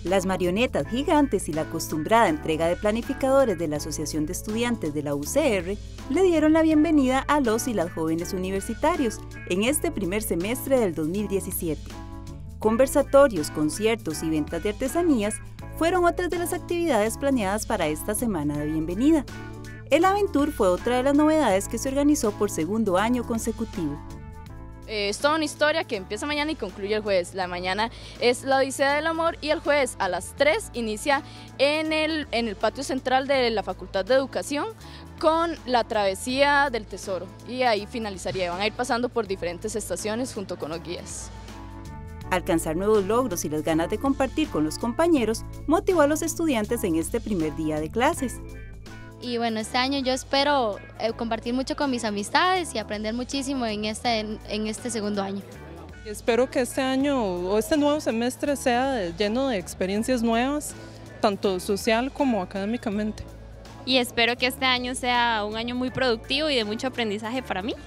Las marionetas gigantes y la acostumbrada entrega de planificadores de la Asociación de Estudiantes de la UCR le dieron la bienvenida a los y las jóvenes universitarios en este primer semestre del 2017. Conversatorios, conciertos y ventas de artesanías fueron otras de las actividades planeadas para esta semana de bienvenida. El Aventur fue otra de las novedades que se organizó por segundo año consecutivo. Es toda una historia que empieza mañana y concluye el jueves. La mañana es la Odisea del Amor y el jueves a las 3 inicia en el patio central de la Facultad de Educación con la Travesía del Tesoro y ahí finalizaría. Van a ir pasando por diferentes estaciones junto con los guías. Alcanzar nuevos logros y las ganas de compartir con los compañeros motivó a los estudiantes en este primer día de clases. Y bueno, este año yo espero compartir mucho con mis amistades y aprender muchísimo en este segundo año. Espero que este año o este nuevo semestre sea lleno de experiencias nuevas, tanto social como académicamente. Y espero que este año sea un año muy productivo y de mucho aprendizaje para mí.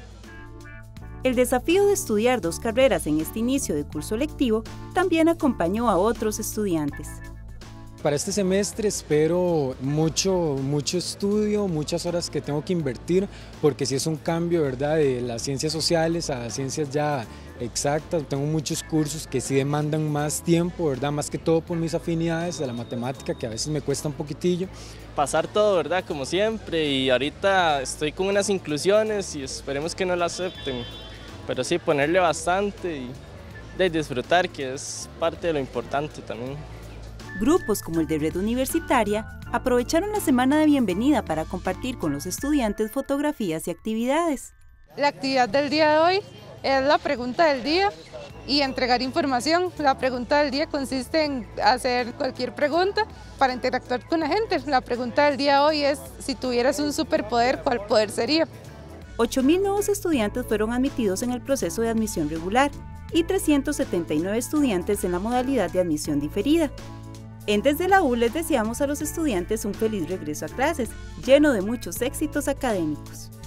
El desafío de estudiar 2 carreras en este inicio de curso lectivo también acompañó a otros estudiantes. Para este semestre espero mucho estudio, muchas horas que tengo que invertir, porque sí es un cambio, ¿verdad?, de las ciencias sociales a ciencias ya exactas. Tengo muchos cursos que sí demandan más tiempo, ¿verdad?, más que todo por mis afinidades a la matemática, que a veces me cuesta un poquitillo. Pasar todo, ¿verdad?, como siempre, y ahorita estoy con unas inclusiones y esperemos que no la acepten, pero sí ponerle bastante y de disfrutar, que es parte de lo importante también. Grupos como el de Red Universitaria aprovecharon la semana de bienvenida para compartir con los estudiantes fotografías y actividades. La actividad del día de hoy es la pregunta del día y entregar información. La pregunta del día consiste en hacer cualquier pregunta para interactuar con la gente. La pregunta del día de hoy es: si tuvieras un superpoder, ¿cuál poder sería? 8.000 nuevos estudiantes fueron admitidos en el proceso de admisión regular y 379 estudiantes en la modalidad de admisión diferida. Desde la U les deseamos a los estudiantes un feliz regreso a clases, lleno de muchos éxitos académicos.